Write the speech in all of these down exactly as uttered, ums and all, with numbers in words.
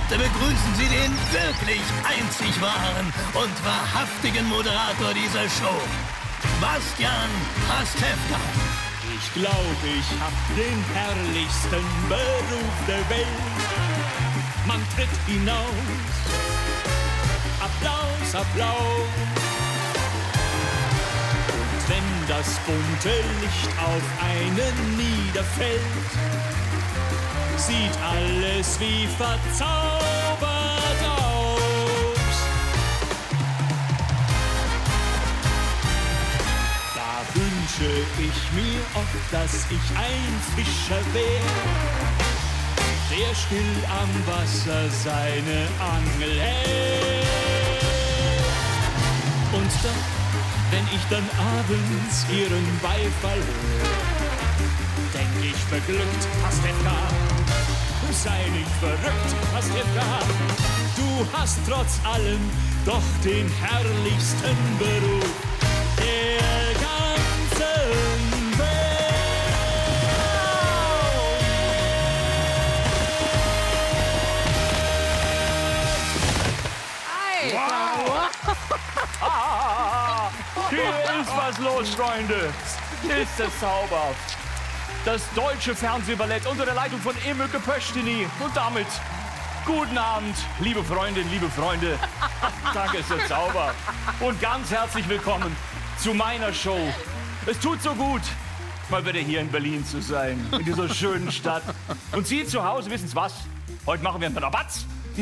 Bitte begrüßen Sie den wirklich einzig wahren und wahrhaftigen Moderator dieser Show, Bastian Pastewka. Ich glaube, ich hab den herrlichsten Beruf der Welt. Man tritt hinaus, Applaus, Applaus. Und wenn das bunte Licht auf einen niederfällt, sieht alles wie verzaubert aus. Da wünsche ich mir oft, dass ich ein Fischer wär, der still am Wasser seine Angel hält. Und doch, wenn ich dann abends ihren Beifall höre, denk ich beglückt, Pastewka, sei nicht verrückt, Pastewka. Du hast trotz allem doch den herrlichsten Beruf der ganzen Welt. Wow. Ah, hier ist was los, Freunde. Ist das zauberhaft. Das deutsche Fernsehballett unter der Leitung von Emöke Pöstini. Und damit guten Abend, liebe Freundinnen, liebe Freunde. Danke, ist der Zauber. Und ganz herzlich willkommen zu meiner Show. Es tut so gut, mal wieder hier in Berlin zu sein, in dieser schönen Stadt. Und Sie zu Hause, wissen's was? Heute machen wir einen Rabatz.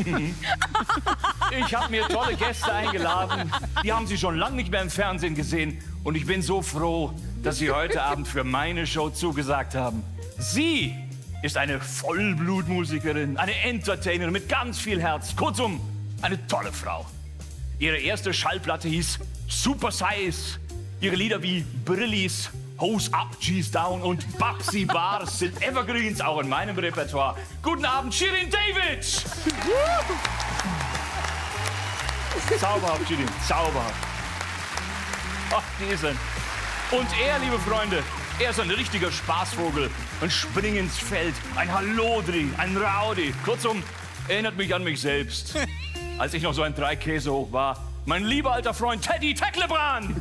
Ich habe mir tolle Gäste eingeladen. Die haben Sie schon lange nicht mehr im Fernsehen gesehen. Und ich bin so froh, dass Sie heute Abend für meine Show zugesagt haben. Sie ist eine Vollblutmusikerin, eine Entertainerin mit ganz viel Herz. Kurzum, eine tolle Frau. Ihre erste Schallplatte hieß Super Size. Ihre Lieder wie Brillis, Hose Up, G's Down und Babsy Bars sind Evergreens auch in meinem Repertoire. Guten Abend, Shirin David! Zauberhaft, Shirin, zauberhaft. Ach, die ist ein... Und er, liebe Freunde, er ist ein richtiger Spaßvogel, ein Spring ins Feld, ein Hallodri, ein Rowdy. Kurzum, erinnert mich an mich selbst, als ich noch so ein Dreikäse hoch war. Mein lieber alter Freund Teddy Tecklebrand.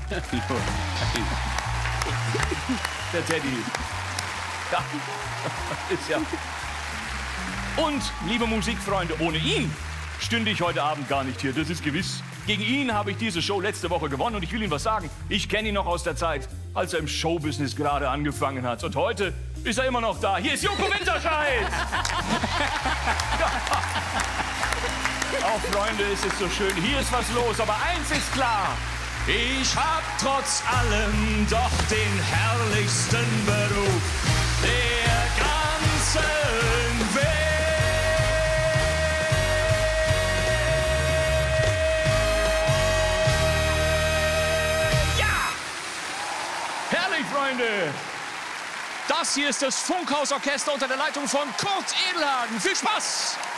Der Teddy. Ja, ist ja. Und, liebe Musikfreunde, ohne ihn stünde ich heute Abend gar nicht hier, das ist gewiss. Gegen ihn habe ich diese Show letzte Woche gewonnen und ich will Ihnen was sagen. Ich kenne ihn noch aus der Zeit, als er im Showbusiness gerade angefangen hat. Und heute ist er immer noch da. Hier ist Joko Winterscheid. Auch Freunde, es ist so schön. Hier ist was los, aber eins ist klar. Ich hab trotz allem doch den herrlichsten Beruf der ganzen Welt. Freunde, das hier ist das Funkhausorchester unter der Leitung von Kurt Edelhagen. Viel Spaß!